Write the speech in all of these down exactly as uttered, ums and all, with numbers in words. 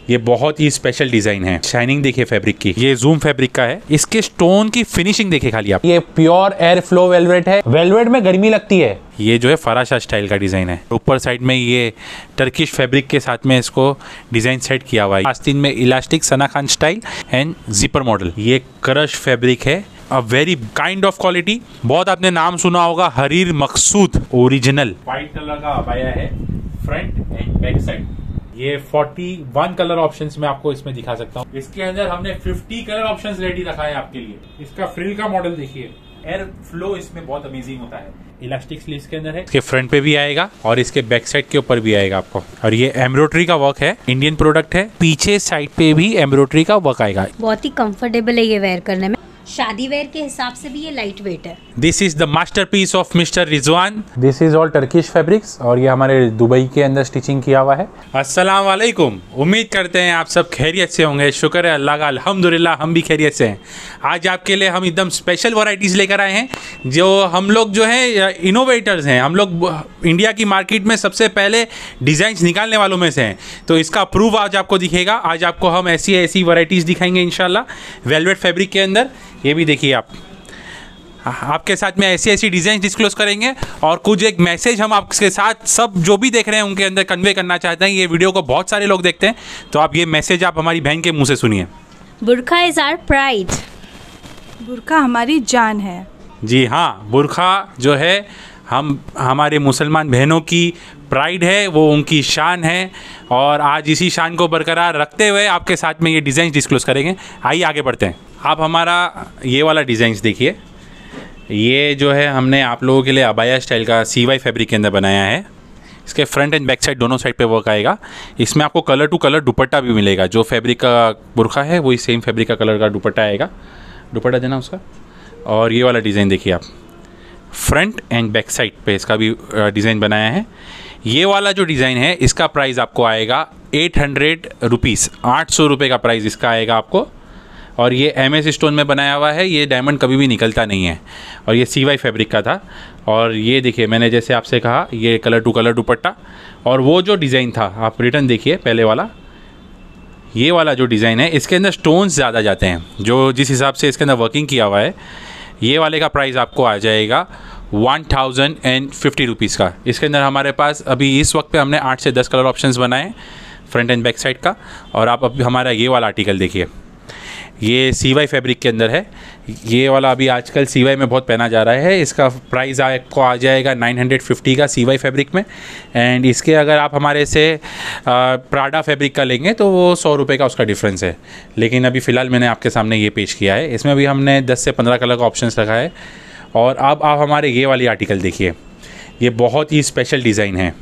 ये बहुत ही स्पेशल डिजाइन है। शाइनिंग देखिए फैब्रिक की, ये जूम फैब्रिक का है। इसके स्टोन की फिनिशिंग देखिए खाली आप। ये प्योर एयर फ्लो वेलवेट है। वेलवेट में गर्मी लगती है। ये जो है फराशा स्टाइल का डिजाइन है। ऊपर साइड में ये टर्किश फैब्रिक के साथ में इसको डिजाइन सेट किया हुआ है। आस्तीन में elastic Sana Khan style and zipper model. ये क्रश फैब्रिक है, a very kind of quality. बहुत आपने नाम सुना होगा, Harir Maqsood original. White colour का अबाया है, फ्रंट एंड बैक साइड। ये इकतालीस कलर ऑप्शंस में आपको इसमें दिखा सकता हूँ। इसके अंदर हमने पचास कलर ऑप्शंस रेडी रखा है आपके लिए। इसका फ्रिल का मॉडल देखिए, एयर फ्लो इसमें बहुत अमेजिंग होता है। इलास्टिक स्लीव्स के अंदर है, इसके फ्रंट पे भी आएगा और इसके बैक साइड के ऊपर भी आएगा आपको। और ये एम्ब्रॉयडरी का वर्क है, इंडियन प्रोडक्ट है। पीछे साइड पे भी एम्ब्रॉयडरी का वर्क आएगा। बहुत ही कंफर्टेबल है ये वेयर करने में। शादी वेयर के हिसाब से भी ये लाइट वेट है। This is the masterpiece of mister Rizwan. This is all Turkish fabrics और ये हमारे दुबई के अंदर स्टिचिंग किया हुआ है। अस्सलाम वालेकुम, उम्मीद करते हैं आप सब खैरियत से होंगे। शुक्र है अल्लाह का, अल्हम्दुलिल्लाह हम भी खैरियत से हैं। आज आपके लिए हम एकदम स्पेशल वैरायटीज़ लेकर आए हैं, जो हम लोग जो है इनोवेटर्स हैं। हम लोग इंडिया की मार्केट में सबसे पहले डिज़ाइंस निकालने वालों में से हैं। तो इसका प्रूफ आज आपको दिखेगा। आज आपको हम ऐसी ऐसी वैरायटीज़ दिखाएंगे इंशाल्लाह वेलवेट फैब्रिक के अंदर। ये भी देखिए आप, आपके साथ में ऐसी ऐसी डिज़ाइन डिस्क्लोज करेंगे और कुछ एक मैसेज हम आपके साथ सब जो भी देख रहे हैं उनके अंदर कन्वे करना चाहते हैं। ये वीडियो को बहुत सारे लोग देखते हैं, तो आप ये मैसेज आप हमारी बहन के मुंह से सुनिए। बुरखा इज आवर प्राइड। बुरखा हमारी जान है। जी हाँ, बुरखा जो है हम हमारे मुसलमान बहनों की प्राइड है, वो उनकी शान है। और आज इसी शान को बरकरार रखते हुए आपके साथ में ये डिज़ाइन डिस्क्लोज करेंगे। आइए आगे बढ़ते हैं। आप हमारा ये वाला डिज़ाइंस देखिए। ये जो है हमने आप लोगों के लिए अबाया स्टाइल का सी वाई फैब्रिक के अंदर बनाया है। इसके फ्रंट एंड बैक साइड दोनों साइड पे वर्क आएगा। इसमें आपको कलर टू कलर दुपट्टा भी मिलेगा। जो फैब्रिक का बुरखा है वही सेम फैब्रिक का कलर का दुपट्टा आएगा। दुपट्टा देना उसका। और ये वाला डिज़ाइन देखिए आप, फ्रंट एंड बैक साइड पे इसका भी डिज़ाइन बनाया है। ये वाला जो डिज़ाइन है इसका प्राइस आपको आएगा एट हंड्रेड रुपीज़, आठ सौ रुपये का प्राइस इसका आएगा आपको। और ये एम एस स्टोन में बनाया हुआ है। ये डायमंड कभी भी निकलता नहीं है। और ये सी वाई फैब्रिक का था। और ये देखिए, मैंने जैसे आपसे कहा, ये कलर टू कलर दुपट्टा। और वो जो डिज़ाइन था आप रिटर्न देखिए पहले वाला, ये वाला जो डिज़ाइन है इसके अंदर स्टोन्स ज़्यादा जाते हैं। जो जिस हिसाब से इसके अंदर वर्किंग किया हुआ है, ये वाले का प्राइस आपको आ जाएगा one thousand and fifty rupees का। इसके अंदर हमारे पास अभी इस वक्त पे हमने आठ से दस कलर ऑप्शंस बनाए फ्रंट एंड बैक साइड का। और आप अभी हमारा ये वाला आर्टिकल देखिए, ये सी वाई फैब्रिक के अंदर है। ये वाला अभी आजकल सी वाई में बहुत पहना जा रहा है। इसका प्राइस आपको आ जाएगा नाइन हंड्रेड फिफ्टी का सी वाई फैब्रिक में। एंड इसके अगर आप हमारे से प्राडा फैब्रिक का लेंगे तो वो सौ रुपये का उसका डिफरेंस है। लेकिन अभी फ़िलहाल मैंने आपके सामने ये पेश किया है। इसमें भी हमने दस से पंद्रह कलर का ऑप्शन रखा है। और अब आप हमारे ये वाली आर्टिकल देखिए, ये बहुत ही स्पेशल डिज़ाइन है।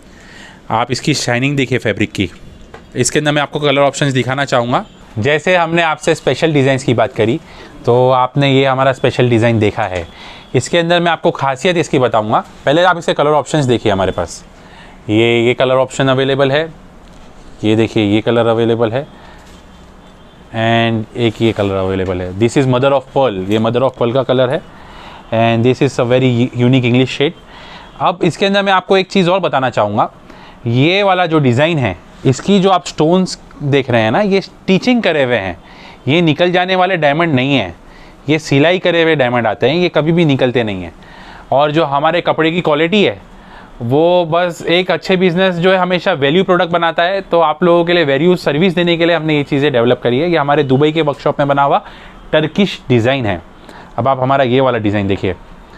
आप इसकी शाइनिंग देखिए फैब्रिक की। इसके अंदर मैं आपको कलर ऑप्शंस दिखाना चाहूँगा। जैसे हमने आपसे स्पेशल डिज़ाइंस की बात करी, तो आपने ये हमारा स्पेशल डिज़ाइन देखा है। इसके अंदर मैं आपको खासियत इसकी बताऊंगा। पहले आप इसके कलर ऑप्शंस देखिए हमारे पास। ये ये कलर ऑप्शन अवेलेबल है। ये देखिए, ये कलर अवेलेबल है। एंड एक ये कलर अवेलेबल है। This is mother of pearl. ये मदर ऑफ पर्ल का कलर है। And this is a very unique English shade. अब इसके अंदर मैं आपको एक चीज़ और बताना चाहूँगा। ये वाला जो डिज़ाइन है, इसकी जो आप स्टोन्स देख रहे हैं ना, ये स्टिचिंग करे हुए हैं। ये निकल जाने वाले डायमंड नहीं हैं। ये सिलाई करे हुए डायमंड आते हैं। ये कभी भी निकलते नहीं हैं। और जो हमारे कपड़े की क्वालिटी है, वो बस एक अच्छे बिजनेस जो है हमेशा वैल्यू प्रोडक्ट बनाता है। तो आप लोगों के लिए वैल्यू सर्विस देने के लिए हमने ये चीज़ें डेवलप करी है। ये हमारे दुबई के वर्कशॉप में बना हुआ टर्किश डिज़ाइन है। अब आप हमारा ये वाला डिज़ाइन देखिए।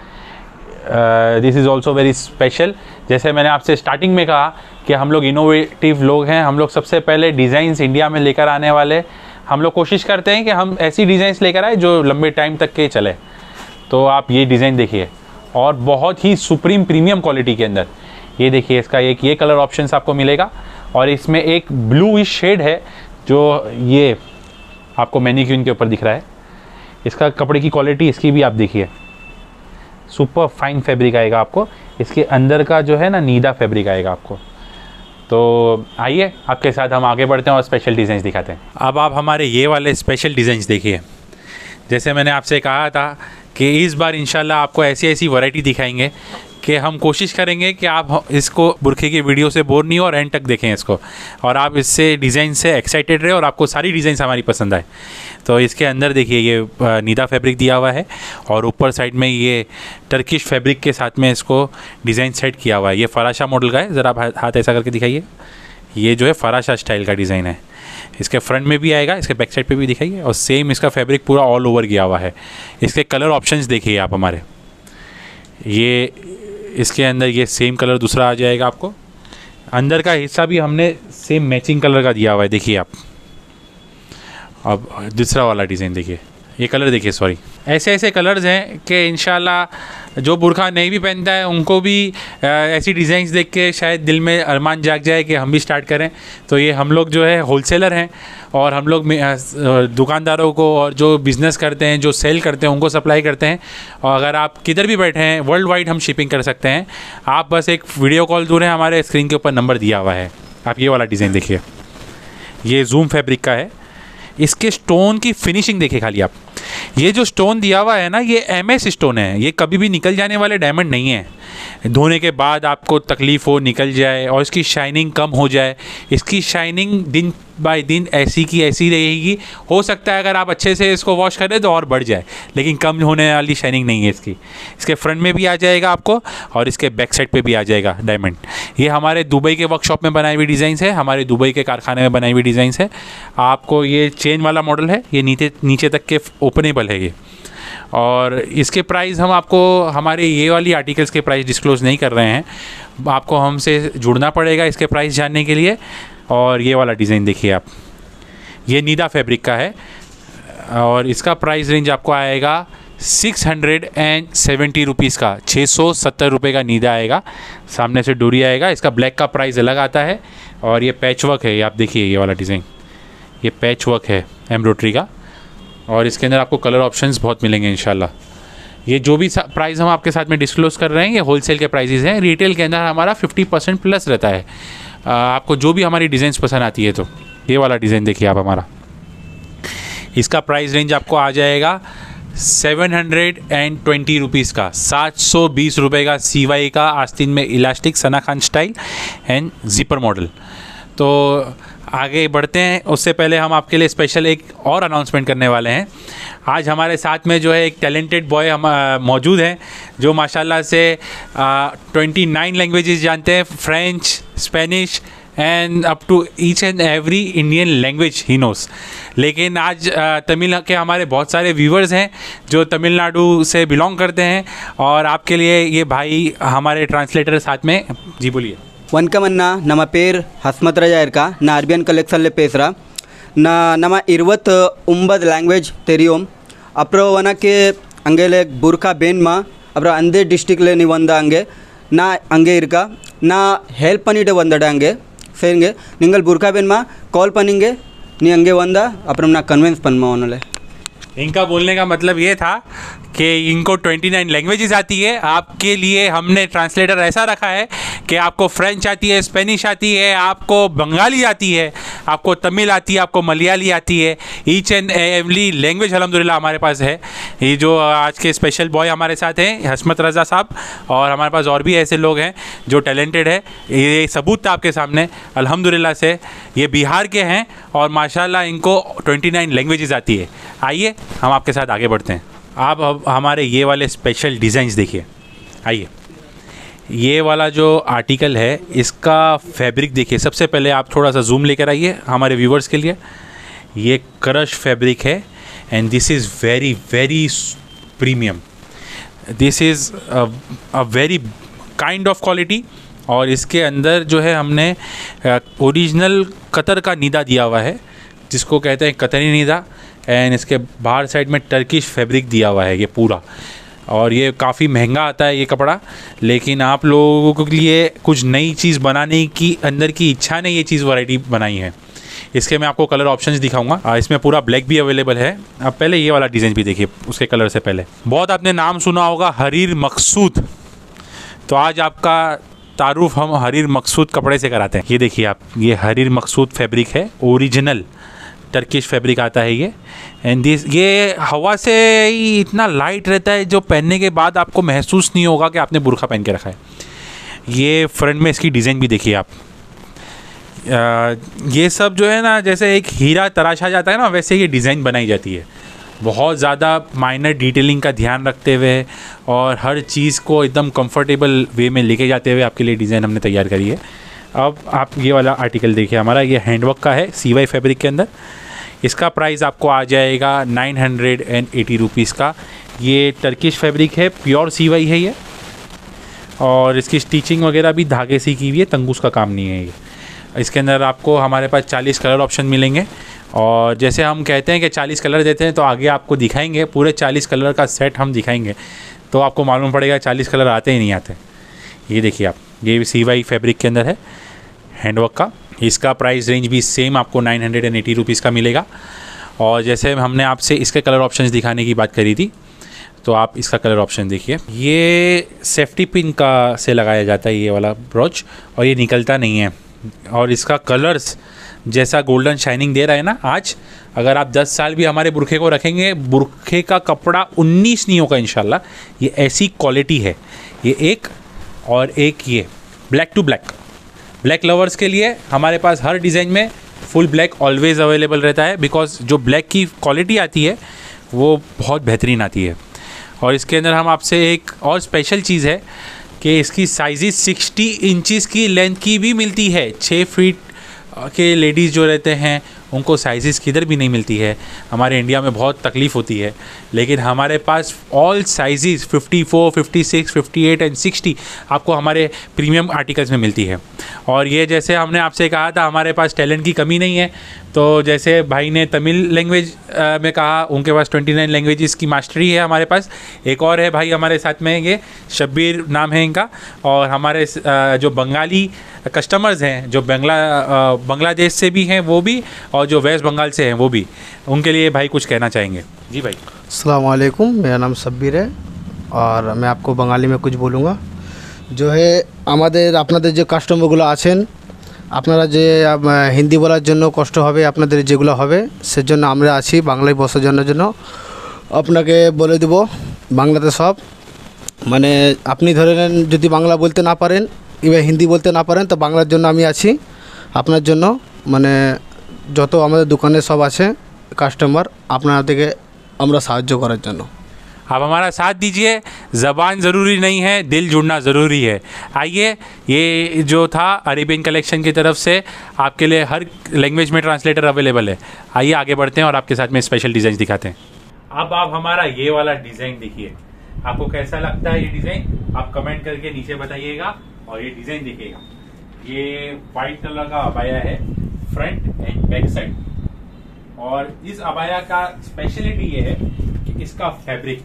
This is also very special. जैसे मैंने आपसे स्टार्टिंग में कहा कि हम लोग इनोवेटिव लोग हैं। हम लोग सबसे पहले डिज़ाइंस इंडिया में लेकर आने वाले। हम लोग कोशिश करते हैं कि हम ऐसी डिज़ाइंस लेकर आए जो लंबे टाइम तक के चले। तो आप ये डिज़ाइन देखिए, और बहुत ही सुप्रीम प्रीमियम क्वालिटी के अंदर। ये देखिए, इसका एक ये कलर ऑप्शंस आपको मिलेगा। और इसमें एक ब्लूइश शेड है जो ये आपको मैनीक्यून के ऊपर दिख रहा है। इसका कपड़े की क्वालिटी इसकी भी आप देखिए, सुपर फाइन फैब्रिक आएगा आपको। इसके अंदर का जो है ना, नीदा फैब्रिक आएगा आपको। तो आइए आपके साथ हम आगे बढ़ते हैं और स्पेशल डिज़ाइंस दिखाते हैं। अब आप हमारे ये वाले स्पेशल डिज़ाइंस देखिए। जैसे मैंने आपसे कहा था कि इस बार इंशाल्लाह आपको ऐसी ऐसी वैरायटी दिखाएंगे कि हम कोशिश करेंगे कि आप इसको बुरखे की वीडियो से बोर नहीं हो और एंड तक देखें इसको, और आप इससे डिज़ाइन से एक्साइटेड रहे और आपको सारी डिज़ाइन हमारी पसंद आए। तो इसके अंदर देखिए ये नीदा फैब्रिक दिया हुआ है और ऊपर साइड में ये टर्किश फैब्रिक के साथ में इसको डिज़ाइन सेट किया हुआ है। ये फराशा मॉडल का है, ज़रा आप हाथ ऐसा करके दिखाइए। ये जो है फराशा स्टाइल का डिज़ाइन है। इसके फ्रंट में भी आएगा, इसके बैक साइड पे भी दिखाइए, और सेम इसका फैब्रिक पूरा ऑल ओवर गया हुआ है। इसके कलर ऑप्शंस देखिए आप हमारे, ये इसके अंदर ये सेम कलर दूसरा आ जाएगा आपको। अंदर का हिस्सा भी हमने सेम मैचिंग कलर का दिया हुआ है, देखिए आप। अब दूसरा वाला डिज़ाइन देखिए, ये कलर देखिए, सॉरी। ऐसे ऐसे कलर्स हैं कि इंशाल्लाह जो बुरखा नहीं भी पहनता है उनको भी ऐसी डिज़ाइंस देख के शायद दिल में अरमान जाग जाए कि हम भी स्टार्ट करें। तो ये हम लोग जो है होलसेलर हैं और हम लोग दुकानदारों को और जो बिज़नेस करते हैं, जो सेल करते हैं, उनको सप्लाई करते हैं। और अगर आप किधर भी बैठे हैं वर्ल्ड वाइड हम शिपिंग कर सकते हैं। आप बस एक वीडियो कॉल दूर है, हमारे स्क्रीन के ऊपर नंबर दिया हुआ है। आप ये वाला डिज़ाइन देखिए, ये जूम फैब्रिक का है। इसके स्टोन की फिनिशिंग देखिए खाली आप। ये जो स्टोन दिया हुआ है ना, ये एम एस स्टोन है, ये कभी भी निकल जाने वाले डायमंड नहीं है। धोने के बाद आपको तकलीफ़ हो निकल जाए और इसकी शाइनिंग कम हो जाए, इसकी शाइनिंग दिन बाय दिन ऐसी की ऐसी रहेगी। हो सकता है अगर आप अच्छे से इसको वॉश करें तो और बढ़ जाए, लेकिन कम होने वाली शाइनिंग नहीं है इसकी। इसके फ्रंट में भी आ जाएगा आपको और इसके बैक साइड पे भी आ जाएगा डायमंड। ये हमारे दुबई के वर्कशॉप में बनाई हुई डिज़ाइंस है, हमारे दुबई के कारखाने में बनाई हुई डिज़ाइंस है। आपको ये चेन वाला मॉडल है, ये नीचे नीचे तक के ओपनेबल है ये। और इसके प्राइस हम आपको हमारे ये वाली आर्टिकल्स के प्राइस डिस्क्लोज नहीं कर रहे हैं, आपको हमसे जुड़ना पड़ेगा इसके प्राइस जानने के लिए। और ये वाला डिज़ाइन देखिए आप, ये नीदा फैब्रिक का है और इसका प्राइस रेंज आपको आएगा six hundred and seventy rupees का, छः सौ सत्तर रुपये का नीदा आएगा। सामने से डोरी आएगा, इसका ब्लैक का प्राइस अलग आता है। और ये पैच वर्क है, ये आप देखिए ये वाला डिज़ाइन, ये पैच वर्क है एम्ब्रॉयडरी का। और इसके अंदर आपको कलर ऑप्शंस बहुत मिलेंगे इंशाल्लाह। ये जो भी प्राइस हम आपके साथ में डिस्क्लोज़ कर रहे हैं ये होलसेल के प्राइसेस हैं। रिटेल के अंदर हमारा फिफ्टी परसेंट प्लस रहता है। आ, आपको जो भी हमारी डिज़ाइंस पसंद आती है, तो ये वाला डिज़ाइन देखिए आप हमारा, इसका प्राइस रेंज आपको आ जाएगा seven hundred and twenty rupees का, सात सौ बीस रुपये का। सी वाई का आस्तीन में elastic Sana Khan style and zipper model. तो आगे बढ़ते हैं, उससे पहले हम आपके लिए स्पेशल एक और अनाउंसमेंट करने वाले हैं। आज हमारे साथ में जो है एक टैलेंटेड बॉय हम मौजूद हैं जो माशाल्लाह से ट्वेंटी नाइन लैंग्वेजेस जानते हैं, French, Spanish and up to each and every Indian language he knows. लेकिन आज तमिल के हमारे बहुत सारे व्यूवर्स हैं जो तमिलनाडु से बिलोंग करते हैं और आपके लिए ये भाई हमारे ट्रांसलेटर साथ में। जी बोलिए। वनकम अन्ना, नम पेर हस्मत रजा इरका ना अरबियन कलेक्शन पेसरा ना नम इरवत उम्बद लैंग्वेज तेरियोम अप्रो वन के अंगेले बुरखा बेन मा अप्रो अंदे डिस्ट्रिक्ट ले नी वंदा अंगे ना अंगे इरका ना हेल्प पनीटे वंदडा अंगे सेंगे निंगल बुरखा बेन मा कॉल पनिंगे नी अंगे वंदा अप्रो ना कन्वेंस पन मा ओनले। इनका बोलने का मतलब ये था कि इनको ट्वेंटी नाइन लैंग्वेजेस आती है। आपके लिए हमने ट्रांसलेटर ऐसा रखा है कि आपको फ्रेंच आती है, स्पेनिश आती है, आपको बंगाली आती है, आपको तमिल आती है, आपको मलयाली आती है। ईच एंड एवरी लैंग्वेज अल्हम्दुलिल्लाह हमारे पास है। ये जो आज के स्पेशल बॉय हमारे साथ हैं हस्मत रज़ा साहब, और हमारे पास और भी ऐसे लोग हैं जो टैलेंटेड है। ये सबूत था आपके सामने अल्हम्दुलिल्लाह से। ये बिहार के हैं और माशाल्लाह इनको ट्वेंटी नाइन लैंग्वेजेस आती है। आइए हम आपके साथ आगे बढ़ते हैं। आप अब हमारे ये वाले स्पेशल डिज़ाइंस देखिए। आइए, ये वाला जो आर्टिकल है इसका फैब्रिक देखिए। सबसे पहले आप थोड़ा सा जूम लेकर आइए हमारे व्यूवर्स के लिए। ये क्रश फैब्रिक है and this is very very premium. This is a very kind of quality. और इसके अंदर जो है हमने ओरिजिनल कतर का नीदा दिया हुआ है जिसको कहते हैं कतरी नीदा। एंड इसके बाहर साइड में टर्किश फैब्रिक दिया हुआ है ये पूरा। और ये काफ़ी महंगा आता है ये कपड़ा, लेकिन आप लोगों के लिए कुछ नई चीज़ बनाने की अंदर की इच्छा ने ये चीज़ वैरायटी बनाई है। इसके मैं आपको कलर ऑप्शंस दिखाऊंगा। इसमें पूरा ब्लैक भी अवेलेबल है। अब पहले ये वाला डिज़ाइन भी देखिए उसके कलर से पहले। बहुत आपने नाम सुना होगा हरीर मकसूद, तो आज आपका तारुफ हम हरीर मकसूद कपड़े से कराते हैं। ये देखिए आप, ये हरीर मकसूद फैब्रिक है ओरिजिनल टर्किश फैब्रिक आता है ये। एंड दिस ये हवा से ही इतना लाइट रहता है जो पहनने के बाद आपको महसूस नहीं होगा कि आपने बुर्का पहन के रखा है। ये फ्रंट में इसकी डिज़ाइन भी देखिए आप। आ, ये सब जो है ना, जैसे एक हीरा तराशा जाता है ना, वैसे ये डिज़ाइन बनाई जाती है, बहुत ज़्यादा माइनर डिटेलिंग का ध्यान रखते हुए और हर चीज़ को एकदम कंफर्टेबल वे में लेके जाते हुए आपके लिए डिज़ाइन हमने तैयार करी है। अब आप ये वाला आर्टिकल देखिए हमारा, ये हैंडवर्क का है सी वाई फैब्रिक के अंदर। इसका प्राइस आपको आ जाएगा nine hundred and eighty rupees का। ये टर्किश फैब्रिक है, प्योर सी वाई है ये, और इसकी स्टिचिंग वगैरह भी धागे से की हुई है, तंगूस का काम नहीं है ये। इसके अंदर आपको हमारे पास चालीस कलर ऑप्शन मिलेंगे, और जैसे हम कहते हैं कि चालीस कलर देते हैं तो आगे आपको दिखाएंगे पूरे चालीस कलर का सेट हम दिखाएंगे, तो आपको मालूम पड़ेगा चालीस कलर आते ही नहीं आते। ये देखिए आप, ये सी वाई फैब्रिक के अंदर है हैंडवर्क का। इसका प्राइस रेंज भी सेम आपको nine hundred and eighty rupees का मिलेगा। और जैसे हमने आपसे इसके कलर ऑप्शंस दिखाने की बात करी थी, तो आप इसका कलर ऑप्शन देखिए। ये सेफ्टी पिन का से लगाया जाता है ये वाला ब्रोच, और ये निकलता नहीं है। और इसका कलर्स जैसा गोल्डन शाइनिंग दे रहा है ना आज, अगर आप दस साल भी हमारे बुरखे को रखेंगे, बुरखे का कपड़ा उन्नीस नहीं होगा इंशाल्लाह। ये ऐसी क्वालिटी है। ये एक और एक ये black to black, black lovers के लिए हमारे पास हर डिज़ाइन में फुल ब्लैक ऑलवेज़ अवेलेबल रहता है, बिकॉज जो ब्लैक की क्वालिटी आती है वो बहुत बेहतरीन आती है। और इसके अंदर हम आपसे एक और स्पेशल चीज़ है कि इसकी साइज़ सिक्सटी इंचज़ की लेंथ की भी मिलती है। छः फीट के लेडीज़ जो रहते हैं उनको साइज़ किधर भी नहीं मिलती है, हमारे इंडिया में बहुत तकलीफ़ होती है, लेकिन हमारे पास all size fifty four, fifty six, fifty eight and sixty आपको हमारे प्रीमियम आर्टिकल्स में मिलती है। और ये जैसे हमने आपसे कहा था, हमारे पास टैलेंट की कमी नहीं है, तो जैसे भाई ने तमिल लैंग्वेज में कहा, उनके पास ट्वेंटी नाइन लैंग्वेजेस की मास्टरी है हमारे पास। एक और है भाई हमारे साथ में, ये शब्बीर नाम है इनका। और हमारे जो बंगाली कस्टमर्स हैं, जो बंगला बांग्लादेश से भी हैं वो भी, और जो वेस्ट बंगाल से हैं वो भी, उनके लिए भाई कुछ कहना चाहेंगे। जी भाई। अस्सलाम वालेकुम, मेरा नाम शब्बीर है और मैं आपको बंगाली में कुछ बोलूँगा। जो है আমাদের আপনাদের যে কাস্টমারগুলো আছেন, আপনারা যে হিন্দি বলার জন্য কষ্ট হবে, আপনাদের যেগুলো হবে সেজন্য আমরা আছি বাংলায় বসার জন্য জন্য আপনাকে বলে দেব বাংলাতে সব। মানে আপনি ধরে নেন যদি বাংলা বলতে না পারেন এবার হিন্দি বলতে না পারেন, তো বাংলার জন্য আমি আছি আপনার জন্য। মানে যত আমাদের দোকানে সব আছে কাস্টমার, আপনাদেরকে আমরা সাহায্য করার জন্য। आप हमारा साथ दीजिए, ज़बान ज़रूरी नहीं है, दिल जुड़ना ज़रूरी है। आइए, ये जो था अरेबियन कलेक्शन की तरफ से आपके लिए हर लैंग्वेज में ट्रांसलेटर अवेलेबल है। आइए आगे बढ़ते हैं और आपके साथ में स्पेशल डिज़ाइन दिखाते हैं। अब आप हमारा ये वाला डिज़ाइन देखिए, आपको कैसा लगता है ये डिज़ाइन, आप कमेंट करके नीचे बताइएगा। और ये डिज़ाइन देखिएगा, ये वाइट कलर का अबाया है फ्रंट एंड बैक साइड। और इस अबाया का स्पेशलिटी ये है कि इसका फैब्रिक,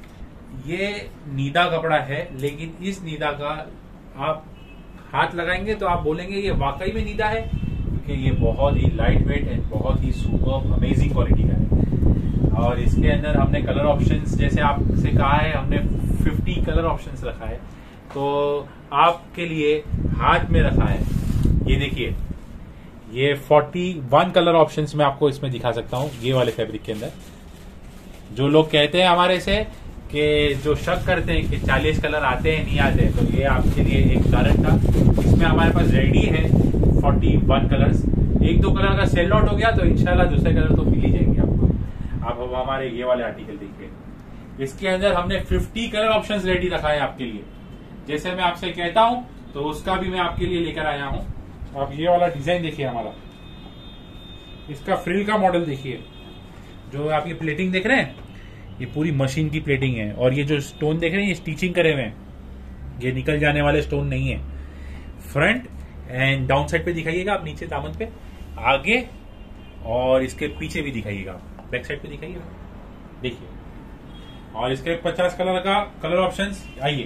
ये नीदा कपड़ा है, लेकिन इस नीदा का आप हाथ लगाएंगे तो आप बोलेंगे ये वाकई में नीदा है, क्योंकि ये बहुत ही लाइट वेट एंड बहुत ही सुपर अमेजिंग क्वालिटी का है। और इसके अंदर हमने कलर ऑप्शंस, जैसे आपसे कहा है, हमने फिफ्टी कलर ऑप्शंस रखा है, तो आपके लिए हाथ में रखा है। ये देखिए, ये इकतालीस कलर ऑप्शंस मैं आपको इसमें दिखा सकता हूँ। ये वाले फैब्रिक के अंदर जो लोग कहते हैं हमारे से कि जो शक करते हैं कि चालीस कलर आते हैं नहीं आते, तो ये आपके लिए एक कारण था। इसमें हमारे पास रेडी है इकतालीस कलर्स। एक दो कलर का सेल आउट हो गया तो इंशाल्लाह दूसरे कलर तो मिल ही जाएंगे आपको। आप अब हमारे ये वाले आर्टिकल देखिए, इसके अंदर हमने फिफ्टी कलर ऑप्शंस रेडी रखा है आपके लिए। जैसे मैं आपसे कहता हूं तो उसका भी मैं आपके लिए लेकर आया हूं। आप ये वाला डिजाइन देखिए हमारा, इसका फ्रिल का मॉडल देखिए। जो आप ये प्लेटिंग देख रहे हैं, ये पूरी मशीन की प्लेटिंग है। और ये जो स्टोन देख रहे हैं, ये स्टिचिंग करे हुए हैं, ये निकल जाने वाले स्टोन नहीं है। फ्रंट एंड डाउन साइड पे दिखाइएगा आप, नीचे दामन पे, आगे और इसके पीछे भी दिखाइएगा, बैक साइड पे दिखाइएगा, देखिए। और इसके पचास कलर का कलर ऑप्शंस। आइए,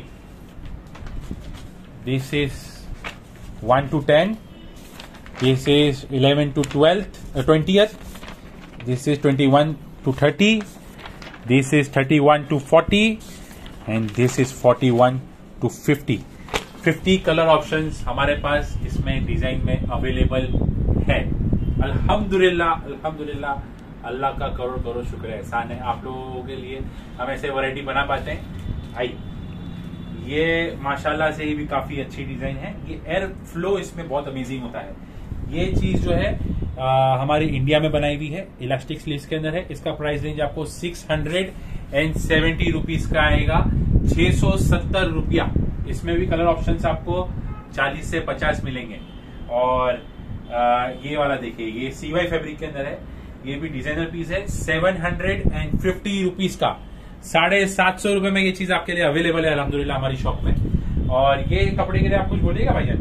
this is one to ten, this is eleven to twelfth twentieth, this is twenty one to thirty, this is thirty one to forty and this is forty one to fifty. Fifty colour options हमारे पास इसमें design में available है। अल्हम्दुलिल्लाह अल्हम्दुलिल्लाह अल्लाह का करोड़ करोड़ शुक्र है, एहसान है आप लोगों के लिए हम ऐसे वैरायटी बना पाते हैं। आई ये माशाल्लाह से ही भी काफी अच्छी डिजाइन है। ये एयर फ्लो इसमें बहुत अमेजिंग होता है। ये चीज जो है आ, हमारे इंडिया में बनाई हुई है, इलास्टिक स्लीव्स के अंदर है। इसका प्राइस रेंज आपको six hundred and seventy rupees का आएगा, छह सौ सत्तर रुपया। इसमें भी कलर ऑप्शंस आपको चालीस से पचास मिलेंगे। और आ, ये वाला देखिए, ये सीवाई फैब्रिक के अंदर है, ये भी डिजाइनर पीस है, seven hundred and fifty rupees का, साढ़े सात सौ रुपए में ये चीज आपके लिए अवेलेबल है अल्हम्दुलिल्लाह हमारी शॉप में। और ये कपड़े के लिए आप कुछ बोलिएगा भाईजान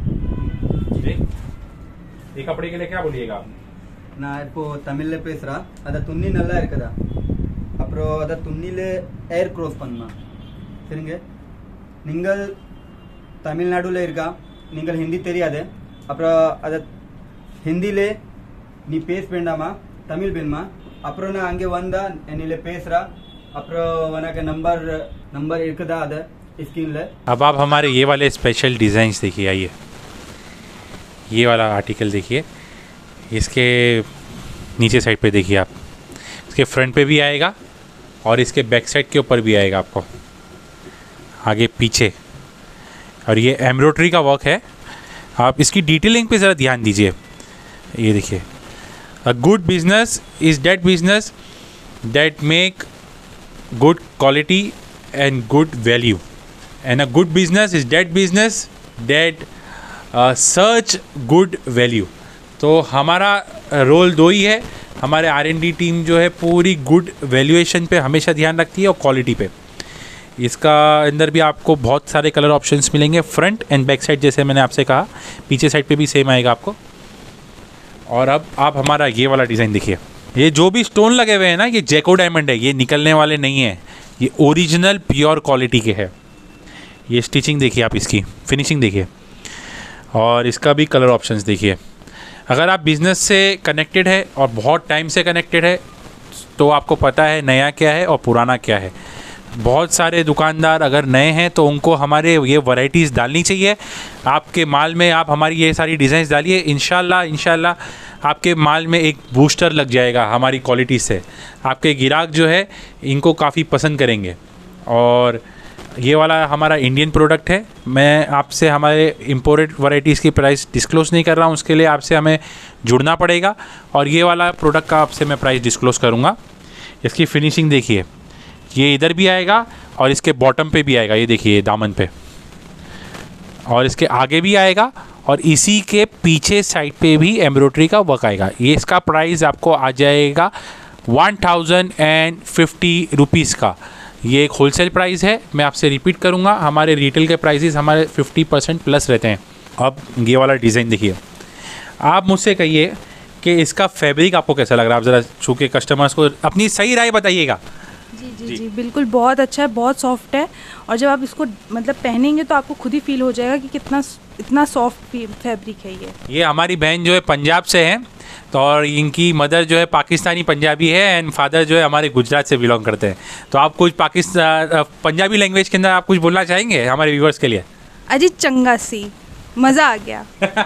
जी? ये कपड़े के लिए क्या बोलिएगा आप? ना इप्पो तमिल पेसरा अद तुन्नी नल्ला इरुक्कुदा अप्रो अद तुन्नीले एयर क्रॉस पन्ना சரிங்க நீங்கள் தமிழ்நாடுல இருக்கா நீங்கள் ஹிந்தி தெரியாது அப்புறம் அத ஹிந்திலே நீ பேச வேண்டாமா தமிழ் வேணுமா அப்புறம் நான் அங்கே வந்தா என்னிலே பேசுறா அப்புறம் உனக்கு நம்பர் नंबर இருக்குதா அத स्क्रीन। अब आप हमारे ये वाले स्पेशल डिजाइन्स देखिए, आइए ये वाला आर्टिकल देखिए, इसके नीचे साइड पे देखिए आप, इसके फ्रंट पे भी आएगा और इसके बैक साइड के ऊपर भी आएगा आपको, आगे पीछे। और ये एम्ब्रॉयडरी का वर्क है। आप इसकी डिटेलिंग पे ज़रा ध्यान दीजिए। ये देखिए, a good business is that business that make good quality and good value, and a good business is that business that search good value. तो हमारा रोल दो ही है। हमारे आर एन डी टीम जो है पूरी गुड वैल्यूएशन पे हमेशा ध्यान रखती है और क्वालिटी पे। इसका अंदर भी आपको बहुत सारे कलर ऑप्शंस मिलेंगे, फ्रंट एंड बैक साइड जैसे मैंने आपसे कहा, पीछे साइड पे भी सेम आएगा आपको। और अब आप हमारा ये वाला डिज़ाइन देखिए, ये जो भी स्टोन लगे हुए हैं ना, ये जैको डायमंड है, ये निकलने वाले नहीं हैं, ये ओरिजिनल प्योर क्वालिटी के है। ये स्टिचिंग देखिए आप, इसकी फिनिशिंग देखिए, और इसका भी कलर ऑप्शंस देखिए। अगर आप बिज़नेस से कनेक्टेड है और बहुत टाइम से कनेक्टेड है तो आपको पता है नया क्या है और पुराना क्या है। बहुत सारे दुकानदार अगर नए हैं तो उनको हमारे ये वैरायटीज़ डालनी चाहिए आपके माल में। आप हमारी ये सारी डिज़ाइंस डालिए, इंशाल्लाह इंशाल्लाह आपके माल में एक बूस्टर लग जाएगा हमारी क्वालिटी से। आपके गिराक जो है इनको काफ़ी पसंद करेंगे। और ये वाला हमारा इंडियन प्रोडक्ट है। मैं आपसे हमारे इम्पोर्टेड वैरायटीज़ की प्राइस डिस्क्लोज़ नहीं कर रहा हूँ, उसके लिए आपसे हमें जुड़ना पड़ेगा। और ये वाला प्रोडक्ट का आपसे मैं प्राइस डिस्क्लोज़ करूँगा। इसकी फिनिशिंग देखिए, ये इधर भी आएगा और इसके बॉटम पे भी आएगा, ये देखिए दामन पे, और इसके आगे भी आएगा और इसी के पीछे साइड पे भी एम्ब्रॉयडरी का वर्क आएगा। ये इसका प्राइस आपको आ जाएगा one thousand and fifty rupees का। ये एक होलसेल प्राइस है, मैं आपसे रिपीट करूँगा, हमारे रिटेल के प्राइसेस हमारे फिफ्टी परसेंट प्लस रहते हैं। अब ये वाला डिज़ाइन देखिए, आप मुझसे कहिए कि इसका फैब्रिक आपको कैसा लग रहा है। आप ज़रा छू के कस्टमर्स को अपनी सही राय बताइएगा। जी जी जी, जी बिल्कुल बहुत अच्छा है, बहुत सॉफ्ट है। और जब आप इसको मतलब पहनेंगे तो आपको खुद ही फील हो जाएगा कि कितना इतना सॉफ्ट फैब्रिक है ये। ये हमारी बहन जो है पंजाब से है, तो और इनकी मदर जो है पाकिस्तानी पंजाबी है एंड फादर जो है हमारे गुजरात से बिलोंग करते हैं। तो आप कुछ पाकिस्तान पंजाबी लैंग्वेज के अंदर आप कुछ बोलना चाहेंगे हमारे व्यूवर्स के लिए? अजी चंगा सी, मज़ा आ गया।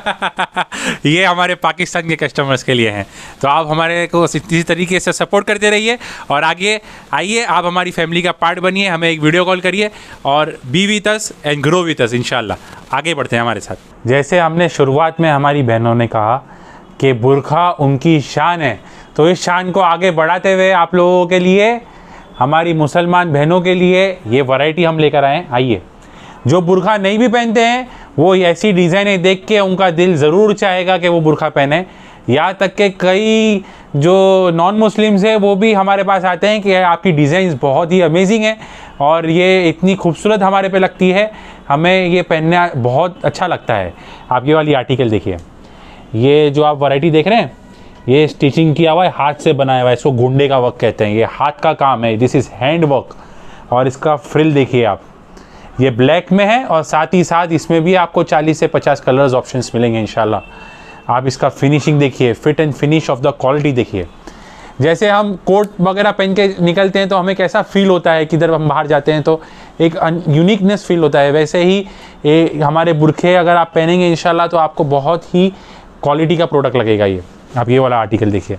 ये हमारे पाकिस्तान के कस्टमर्स के लिए हैं। तो आप हमारे को इसी तरीके से सपोर्ट करते रहिए और आगे आइए, आप हमारी फैमिली का पार्ट बनिए, हमें एक वीडियो कॉल करिए और be with us and grow with us. इंशाल्लाह आगे बढ़ते हैं हमारे साथ। जैसे हमने शुरुआत में हमारी बहनों ने कहा कि बुर्का उनकी शान है, तो इस शान को आगे बढ़ाते हुए आप लोगों के लिए, हमारी मुसलमान बहनों के लिए ये वैरायटी हम लेकर आए। आइए, जो बुर्का नहीं भी पहनते हैं वो ऐसी डिज़ाइनें देख के उनका दिल ज़रूर चाहेगा कि वो बुर्का पहने। यहाँ तक कि कई जो नॉन मुस्लिम्स हैं वो भी हमारे पास आते हैं कि आपकी डिज़ाइंस बहुत ही अमेजिंग है और ये इतनी खूबसूरत हमारे पे लगती है, हमें ये पहनना बहुत अच्छा लगता है। आप ये वाली आर्टिकल देखिए, ये जो आप वैरायटी देख रहे हैं ये स्टिचिंग किया हुआ है, हाथ से बनाया हुआ है, इसको गुंडे का वर्क कहते हैं। ये हाथ का काम है, दिस इज़ हैंड वर्क। और इसका फ्रिल देखिए आप, ये ब्लैक में है और साथ ही साथ इसमें भी आपको चालीस से पचास कलर्स ऑप्शंस मिलेंगे इंशाल्लाह। आप इसका फिनिशिंग देखिए, fit and finish of the quality देखिए। जैसे हम कोट वगैरह पहन के निकलते हैं तो हमें कैसा फील होता है, किधर हम बाहर जाते हैं तो एक यूनिकनेस फील होता है, वैसे ही ये हमारे बुरखे अगर आप पहनेंगे इंशाल्लाह तो आपको बहुत ही क्वालिटी का प्रोडक्ट लगेगा। ये आप ये वाला आर्टिकल देखिए,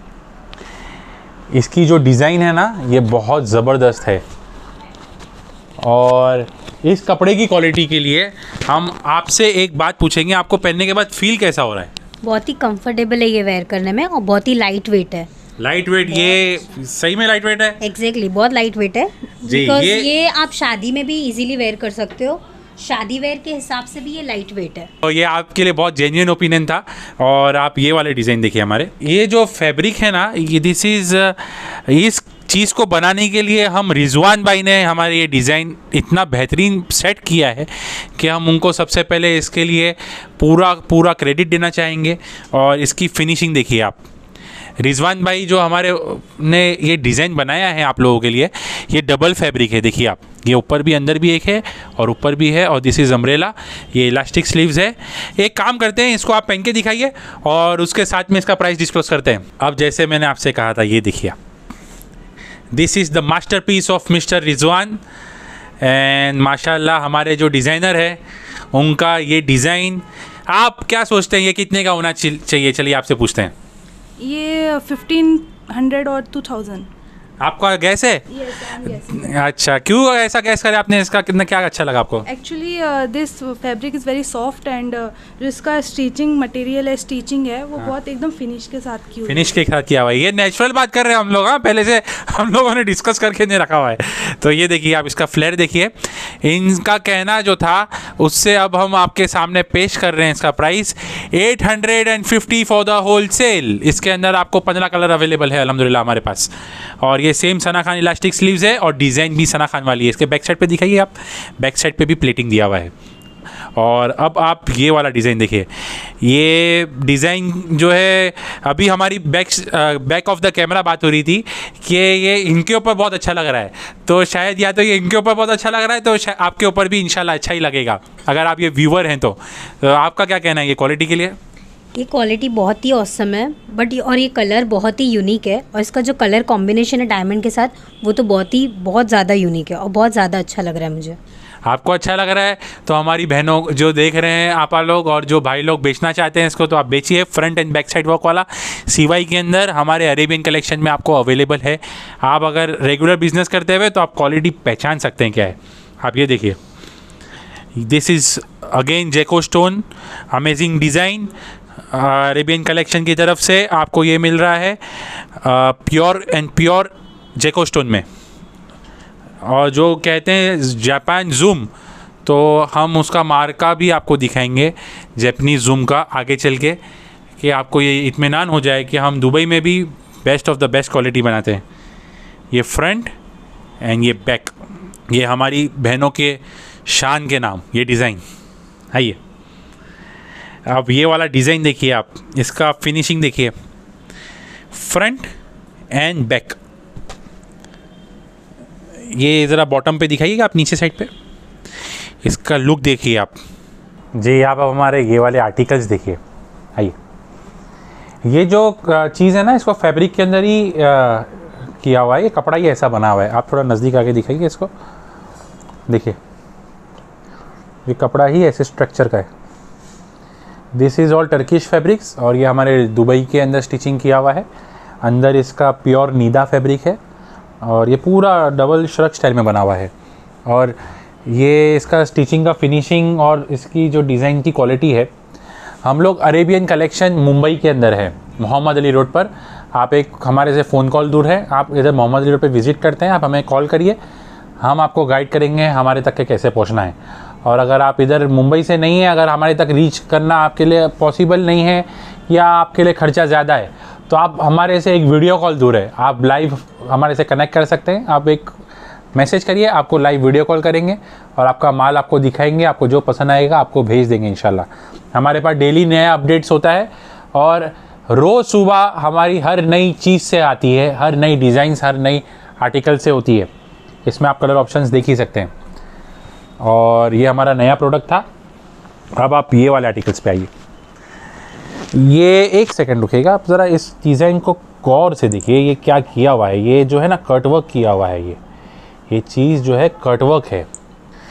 इसकी जो डिज़ाइन है ना ये बहुत ज़बरदस्त है। और इस कपड़े की क्वालिटी के लिए हम आपसे एक बात पूछेंगे, आपको पहनने के बाद फील कैसा हो रहा है? बहुत ही कंफर्टेबल है ये वेयर करने में और बहुत ही लाइट वेट है। लाइट वेट, ये सही में लाइट वेट है? एग्जैक्टली exactly, बहुत लाइट वेट है। जी, बिकॉज ये, ये आप शादी में भी इजीली वेयर कर सकते हो, शादी वेयर के हिसाब से भी ये लाइट वेट है। तो ये आपके लिए बहुत जेन्युइन ओपिनियन था। और आप ये वाले डिज़ाइन देखिए, हमारे ये जो फैब्रिक है ना, ये दिस इज़, इस चीज़ को बनाने के लिए हम रिजवान भाई ने हमारे ये डिज़ाइन इतना बेहतरीन सेट किया है कि हम उनको सबसे पहले इसके लिए पूरा पूरा क्रेडिट देना चाहेंगे। और इसकी फिनिशिंग देखिए आप, रिजवान भाई जो हमारे ने ये डिज़ाइन बनाया है आप लोगों के लिए, ये डबल फैब्रिक है। देखिए आप, ये ऊपर भी अंदर भी एक है और ऊपर भी है, और दिस इज़ अम्ब्रेला, ये इलास्टिक स्लीव्स है। एक काम करते हैं, इसको आप पहन के दिखाइए और उसके साथ में इसका प्राइस डिस्क्लोज करते हैं। अब जैसे मैंने आपसे कहा था, ये देखिए, this is the master piece of mister Rizwan. And माशाल्लाह हमारे जो डिज़ाइनर है उनका ये डिज़ाइन, आप क्या सोचते हैं ये कितने का होना चाहिए? चलिए आपसे पूछते हैं। ये फिफ्टीन हंड्रेड और टू थाउजेंड। आपका गैस है? yes, अच्छा, क्यों ऐसा गैस करे आपने? इसका कितना क्या अच्छा लगा आपको? Actually this fabric is very soft and जो इसका स्टिचिंग मटेरियल है, स्टिचिंग है, वो बहुत एकदम फिनिश के साथ की हुई है। फिनिश के साथ किया हुआ है। ये नेचुरल बात कर रहे हैं हम लोग, हाँ, पहले से हम लोगों ने डिस्कस करके नहीं रखा हुआ है। तो ये देखिए आप, इसका फ्लेयर देखिए। इनका कहना जो था उससे अब हम आपके सामने पेश कर रहे हैं इसका price eight hundred and fifty for the wholesale. इसके अंदर आपको पंद्रह कलर अवेलेबल है अल्हम्दुलिल्लाह हमारे पास। और ये same Sana Khan elastic sleeves है और डिज़ाइन भी सना खान वाली है। इसके बैक साइड पे दिखाइए आप, बैक साइड पे भी प्लेटिंग दिया हुआ है। और अब आप ये वाला डिज़ाइन देखिए, ये डिज़ाइन जो है, अभी हमारी back back of the camera बात हो रही थी कि ये इनके ऊपर बहुत अच्छा लग रहा है, तो शायद या तो ये इनके ऊपर बहुत अच्छा लग रहा है तो आपके ऊपर भी इंशाल्लाह अच्छा ही लगेगा, अगर आप ये व्यूअर हैं तो। तो आपका क्या कहना है ये क्वालिटी के लिए? ये क्वालिटी बहुत ही ऑसम है, बट और ये कलर बहुत ही यूनिक है, और इसका जो कलर कॉम्बिनेशन है डायमंड के साथ, वो तो बहुत ही बहुत ज़्यादा यूनिक है और बहुत ज़्यादा अच्छा लग रहा है मुझे। आपको अच्छा लग रहा है तो हमारी बहनों जो देख रहे हैं आपा लोग और जो भाई लोग बेचना चाहते हैं इसको, तो आप बेचिए। Front and back side work वाला सीवाई के अंदर हमारे अरेबियन कलेक्शन में आपको अवेलेबल है। आप अगर रेगुलर बिजनेस करते हुए तो आप क्वालिटी पहचान सकते हैं क्या है। आप ये देखिए, दिस इज़ अगेन जेको stone, amazing design, Arabian collection की तरफ से आपको ये मिल रहा है प्योर एंड प्योर जेको स्टोन में। और जो कहते हैं जापान जूम, तो हम उसका मार्का भी आपको दिखाएंगे जापानीज जूम का आगे चल के, कि आपको ये इत्मीनान हो जाए कि हम दुबई में भी best of the best quality बनाते हैं। ये फ्रंट एंड ये बैक, ये हमारी बहनों के शान के नाम ये डिज़ाइन। आइए अब ये वाला डिज़ाइन देखिए आप, इसका फिनिशिंग देखिए, फ्रंट एंड बैक। ये ज़रा बॉटम पे दिखाइएगा आप, नीचे साइड पे इसका लुक देखिए आप। जी आप अब हमारे ये वाले आर्टिकल्स देखिए। आइए, ये जो चीज़ है ना, इसको फैब्रिक के अंदर ही आ, किया हुआ है, ये कपड़ा ही ऐसा बना हुआ है। आप थोड़ा नज़दीक आके दिखाइए इसको, देखिए ये कपड़ा ही ऐसे स्ट्रक्चर का है। This is all Turkish fabrics, और ये हमारे दुबई के अंदर स्टिचिंग किया हुआ है। अंदर इसका प्योर नीदा फैब्रिक है और ये पूरा डबल श्रग स्टाइल में बना हुआ है। और ये इसका स्टिचिंग का फिनिशिंग और इसकी जो डिज़ाइन की क्वालिटी है, हम लोग अरेबियन कलेक्शन मुंबई के अंदर है, मोहम्मद अली रोड पर। आप एक हमारे से फ़ोन कॉल दूर है, आप इधर मोहम्मद अली रोड पर विज़िट करते हैं, आप हमें कॉल करिए, हम आपको गाइड करेंगे हमारे तक के कैसे पहुंचना है। और अगर आप इधर मुंबई से नहीं हैं, अगर हमारे तक रीच करना आपके लिए पॉसिबल नहीं है या आपके लिए ख़र्चा ज़्यादा है, तो आप हमारे से एक वीडियो कॉल दूर है, आप लाइव हमारे से कनेक्ट कर सकते हैं। आप एक मैसेज करिए, आपको लाइव वीडियो कॉल करेंगे और आपका माल आपको दिखाएंगे, आपको जो पसंद आएगा आपको भेज देंगे इंशाल्लाह। हमारे पास डेली नया अपडेट्स होता है और रोज़ सुबह हमारी हर नई चीज़ से आती है, हर नई डिज़ाइंस हर नई आर्टिकल से होती है। इसमें आप कलर ऑप्शंस देख ही सकते हैं। और ये हमारा नया प्रोडक्ट था। अब आप ये वाले आर्टिकल्स पे आइए। ये एक सेकंड रुकेगा, आप ज़रा इस डिज़ाइन को गौर से देखिए, ये क्या किया हुआ है। ये जो है ना कटवर्क किया हुआ है, ये ये चीज़ जो है कटवर्क है,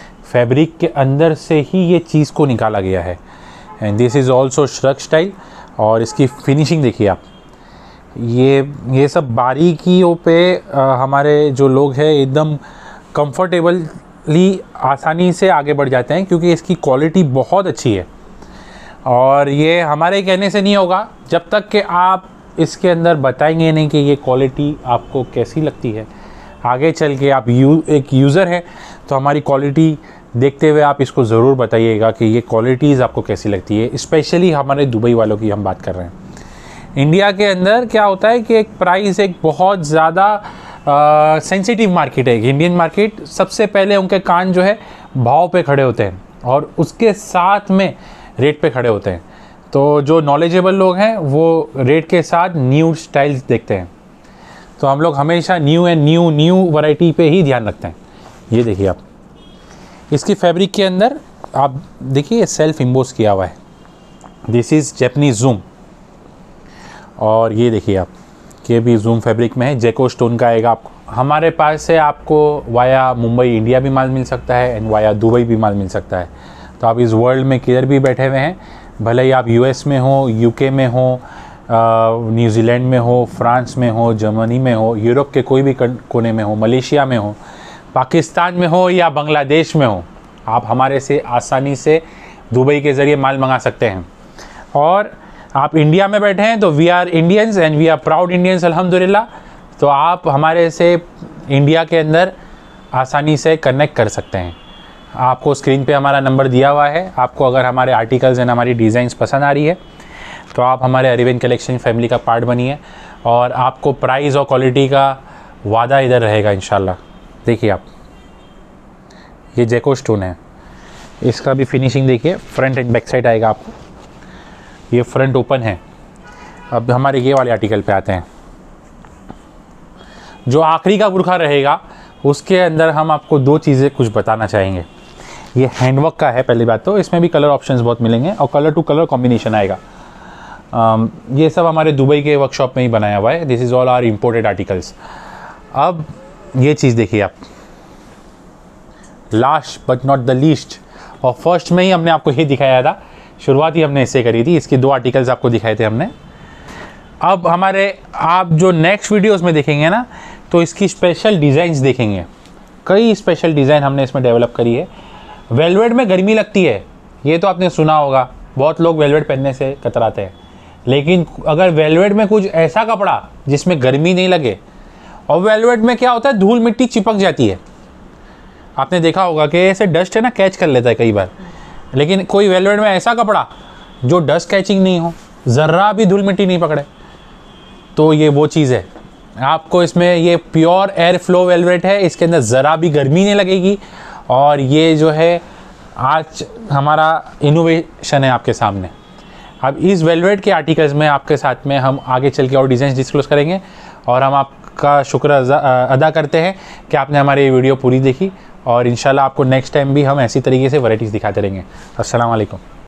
फैब्रिक के अंदर से ही ये चीज़ को निकाला गया है। And this is also shrug style. और इसकी फिनिशिंग देखिए आप। ये ये सब बारीकियों पे आ, हमारे जो लोग हैं एकदम कंफर्टेबली आसानी से आगे बढ़ जाते हैं, क्योंकि इसकी क्वालिटी बहुत अच्छी है। और ये हमारे कहने से नहीं होगा जब तक कि आप इसके अंदर बताएंगे नहीं कि ये क्वालिटी आपको कैसी लगती है। आगे चल के आप यू एक यूज़र हैं तो हमारी क्वालिटी देखते हुए आप इसको ज़रूर बताइएगा कि ये क्वालिटीज़ आपको कैसी लगती है। स्पेशली हमारे दुबई वालों की हम बात कर रहे हैं। इंडिया के अंदर क्या होता है कि एक प्राइस एक बहुत ज़्यादा सेंसिटिव मार्केट है। इंडियन मार्केट सबसे पहले उनके कान जो है भाव पे खड़े होते हैं और उसके साथ में रेट पे खड़े होते हैं। तो जो नॉलेजेबल लोग हैं वो रेट के साथ न्यू स्टाइल्स देखते हैं। तो हम लोग हमेशा new and new new variety पे ही ध्यान रखते हैं। ये देखिए आप, इसकी फैब्रिक के अंदर आप देखिए सेल्फ इम्बोस किया हुआ है। This is Japanese zoom. और ये देखिए आप कि भी जूम फैब्रिक में है, जेको स्टोन का आएगा आपको। हमारे पास से आपको वाया मुंबई इंडिया भी माल मिल सकता है एंड वाया दुबई भी माल मिल सकता है। तो आप इस वर्ल्ड में किधर भी बैठे हुए हैं, भले ही आप यूएस में हो, यूके में हो, न्यूजीलैंड में हो, फ्रांस में हो, जर्मनी में हो, यूरोप के कोई भी कोने में हो, मलेशिया में हो, पाकिस्तान में हो या बांग्लादेश में हो, आप हमारे से आसानी से दुबई के ज़रिए माल मंगा सकते हैं। और आप इंडिया में बैठे हैं तो we are Indians and we are proud Indians अल्हम्दुलिल्लाह। तो आप हमारे से इंडिया के अंदर आसानी से कनेक्ट कर सकते हैं। आपको स्क्रीन पे हमारा नंबर दिया हुआ है। आपको अगर हमारे आर्टिकल्स एंड हमारी डिज़ाइंस पसंद आ रही है तो आप हमारे अरेबियन कलेक्शन फैमिली का पार्ट बनिए और आपको प्राइस और क्वालिटी का वादा इधर रहेगा इंशाल्लाह। देखिए आप, ये जेको स्टोन है, इसका भी फिनिशिंग देखिए। फ्रंट एंड बैक साइड आएगा आपको। ये फ्रंट ओपन है। अब हमारे ये वाले आर्टिकल पे आते हैं। जो आखिरी का बुरखा रहेगा उसके अंदर हम आपको दो चीज़ें कुछ बताना चाहेंगे। ये हैंडवर्क का है पहली बात तो, इसमें भी कलर ऑप्शंस बहुत मिलेंगे और कलर टू कलर कॉम्बिनेशन आएगा। um, ये सब हमारे दुबई के वर्कशॉप में ही बनाया हुआ है। This is all are imported articles. अब ये चीज़ देखिए आप, last but not the least, और फर्स्ट में ही हमने आपको ये दिखाया था, शुरुआत ही हमने इससे करी थी। इसके दो आर्टिकल्स आपको दिखाए थे हमने। अब हमारे आप जो नेक्स्ट वीडियोस में देखेंगे ना, तो इसकी स्पेशल डिज़ाइंस देखेंगे। कई स्पेशल डिज़ाइन हमने इसमें डेवलप करी है। वेलवेट में गर्मी लगती है, ये तो आपने सुना होगा, बहुत लोग वेलवेट पहनने से कतराते हैं। लेकिन अगर वेलवेट में कुछ ऐसा कपड़ा जिसमें गर्मी नहीं लगे, और वेलवेट में क्या होता है, धूल मिट्टी चिपक जाती है। आपने देखा होगा कि ऐसे डस्ट है ना, कैच कर लेता है कई बार। लेकिन कोई वेलवेट में ऐसा कपड़ा जो डस्ट कैचिंग नहीं हो, ज़र्रा भी धूल मिट्टी नहीं पकड़े, तो ये वो चीज़ है। आपको इसमें ये प्योर एयर फ्लो वेलवेट है, इसके अंदर ज़रा भी गर्मी नहीं लगेगी। और ये जो है आज हमारा इनोवेशन है आपके सामने। अब इस वेलवेट के आर्टिकल्स में आपके साथ में हम आगे चल के और डिज़ाइन डिस्क्लोज करेंगे। और हम आपका शुक्र अदा करते हैं कि आपने हमारी ये वीडियो पूरी देखी, और इंशाल्लाह आपको नेक्स्ट टाइम भी हम ऐसी तरीके से वैराइटीज़ दिखाते रहेंगे। अस्सलाम वालेकुम।